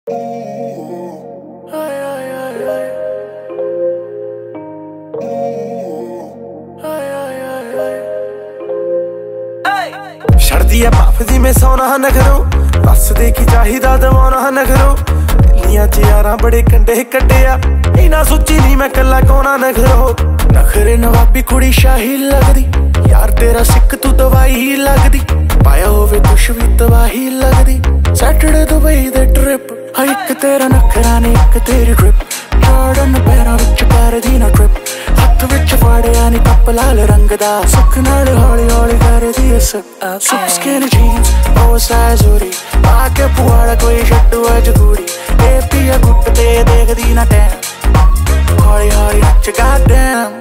छड़दी है भाफ दी मैं सौना नखरो दस दे की चाहिदा दवाना नखरो लिया च यारां बड़े कंडे कड्डे आ इना सोची नहीं मैं कल्ला कौना नखरो नखरे नवाबी कुड़ी शाही लगदी यार तेरा सिक तू दवाई लगदी पाया होवे कुछ भी तबाही लगदी सैटरडे दुबई दे ट्रिप एक तेरा नखरा ने एक तेरी ट्रिप जॉर्डन पैरां विच करदी ना ट्रिप हत्थ विच फाड़िया नी कप लाल रंग दा सुख नाल हौली हौली करदी ऐ सुपर स्किन जीन्स ओवरसाइज होरी आके पुआड़ा कोई छड्डू अज कुड़ी ए पिया गुट ते देखदी ना टैम हौली हौली नच गॉडडैम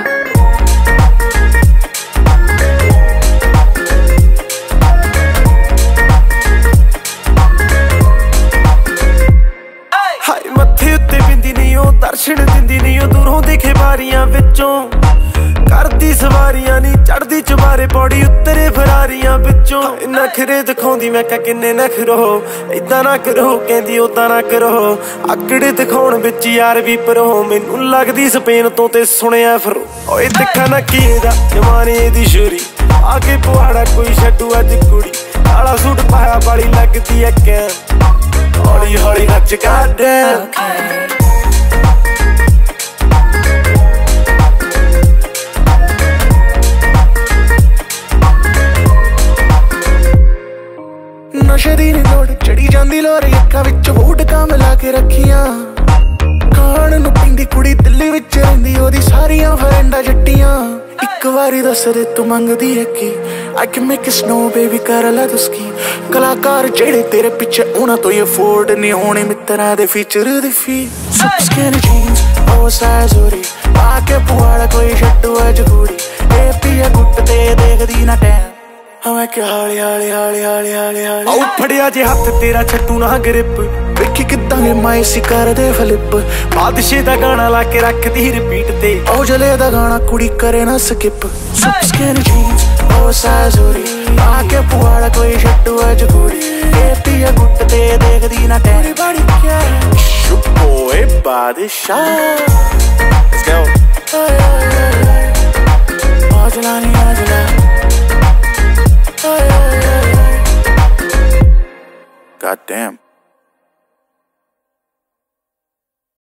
दर्शन दिंदी नहीं दूरों दिखे बारियां विचों करदी सवारियां नी चढ़दी चबारे पौड़ी उत्तरे फरारियां विचों नखरे दिखाउंदी मैं क्या किन्ने नखरो इदां ना करो कहंदी उदां ना करो आकड़े दिखाउण विच यार भी परो मैनू लगदी स्पेन तो ते सुनिया फिर ओए दिखा ना की दा जमाने दी छुरी आके पुआड़ा कोई छड्डू अज कुड़ी काला सूट पाया बाली लगदी है कैं हौली हौली नच गॉडडैम नशे दी नी लोड़ चढ़ी जांदी लोर अक्खां विच वोडका मिला के रखियां खाण नूं पींदी कुड़ी दिल्ली विच रहिंदी ओदी सारियां फ्रेंडां जट्टियां इक वारी दस दे तू मंगदी है की I can make it snow baby कर लै तू स्कीम कलाकार जेड़े तेरे पिछे उन्हां तो ये अफोर्ड नहीं होने मित्तरां दे फीचर दी फी सुपर स्किन जीन्स ओवरसाइज होरी आके पुआड़ा कोई छड्डू अज कुड़ी ए पिया गुट ते देखदी ना टैम मैं क्या हाली हाली हाली हाली हाली हाली आओ फड़िया जे हथ तेरा छट्टू ना ग्रिप वेखी किदां माई सी कर दे फ्लिप बादशाह दा गाना ला के रख दी रिपीट ते ओ जले दा गाना कुड़ी करे ना skip super skin jeans oversize होरी आके पुआड़ा कोई छड्डू अज कुड़ी ए पिया गुट ते देखदी ना टैम बड़ी क्या शुको ए बादशाह Let's go